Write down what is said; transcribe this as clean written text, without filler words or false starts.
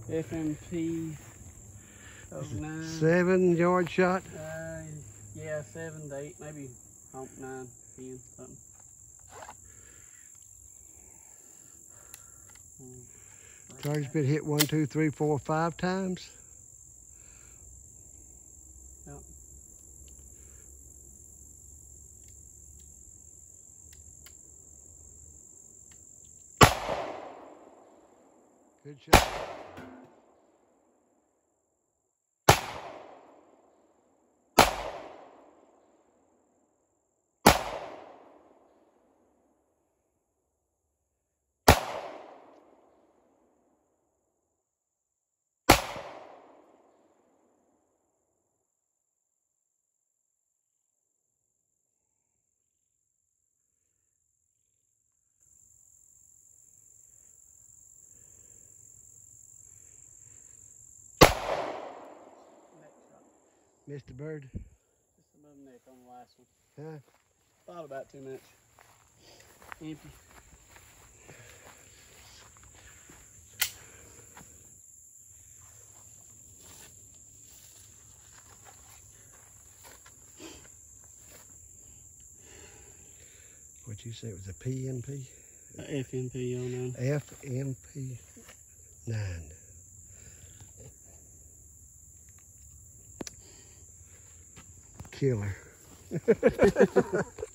FMP 09. 7-yard shot. Yeah, 7 to 8, maybe 9, 10, something. Target's been hit 1, 2, 3, 4, 5 times. Yep. Good shot. Missed the bird. Just above neck on the last one. Huh? Thought about too much. Empty. What you say it was a PMP? FMP 09. FMP 9. Killer.